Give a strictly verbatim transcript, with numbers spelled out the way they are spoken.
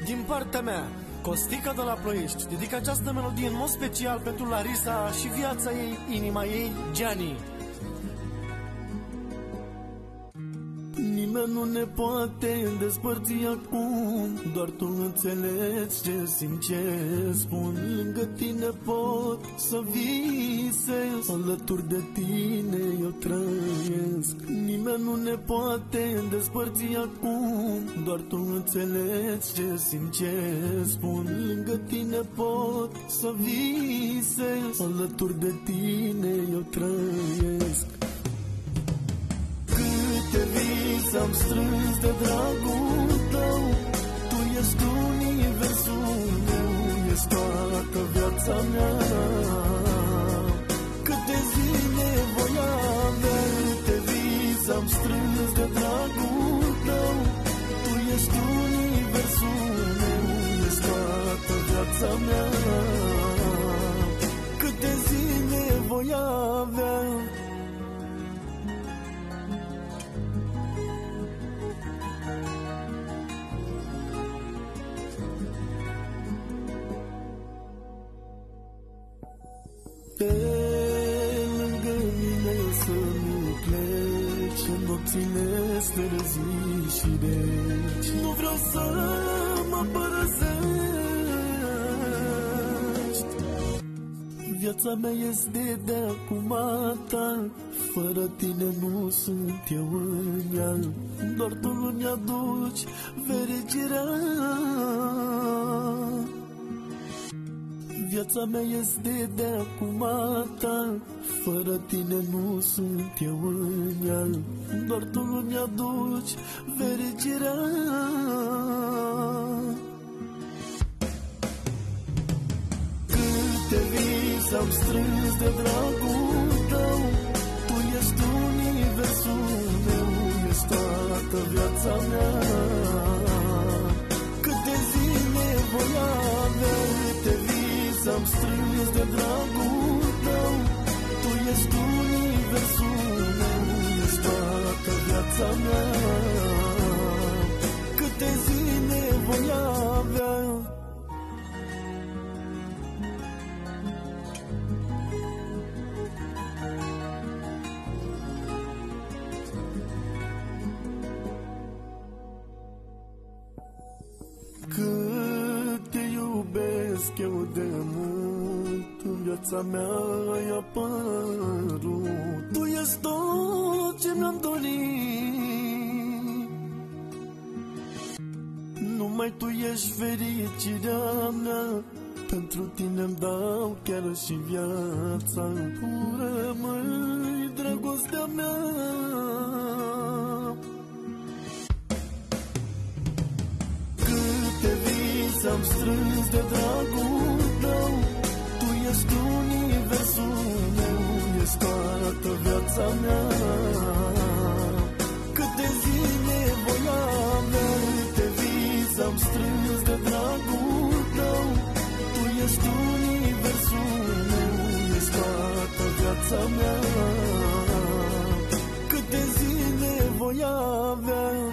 Din partea mea, Costică de la Ploiești dedică această melodie în mod special pentru Larisa și viața ei, inima ei, Gianni. Nimeni nu ne poate despărți acum, doar tu înțelegi ce simt, ce spun. Lângă tine pot să visez, alături de tine eu trăiesc. Nimeni nu ne poate despărți acum, doar tu înțelegi ce simt, ce spun. Lângă tine pot să visez, alături de tine eu trăiesc. Câte vise am strâns de dragul tău, tu ești universul meu, ești toată viața mea. Câte zile voi avea, câte vise am strâns de dragul tău, tu ești universul meu, ești toată viața mea. Câte zile voi avea. Pe lângă mine să nu pleci în nopțile străzi și deci nu vreau să mă părăsești. Viața mea este de acum a ta, fără tine nu sunt eu în ea. Doar tu nu-mi aduci fericirea. Viața mea este de acum a ta, fără tine nu sunt eu în ea. Doar tu nu-mi aduci fericirea. Câte vise am strâns de dragul tău, tu ești universul meu, ești toată viața mea. Câte zile voi avea, câte vise am strâns de dragul tău, tu ești universul meu, ești toată viața mea. Câte zile voi avea. Cât te iubesc eu de mult, în viața mea ai apărut. Tu ești tot ce mi-am dorit, numai tu ești fericirea mea. Pentru tine-mi dau chiar și viața, tu rămâi dragostea mea. Am strâns de dragul tău, tu ești universul meu, ești toată viața mea. Câte zile voi avea, câte vise am strâns de dragul tău, tu ești universul meu, ești toată viața mea. Câte zile voi avea.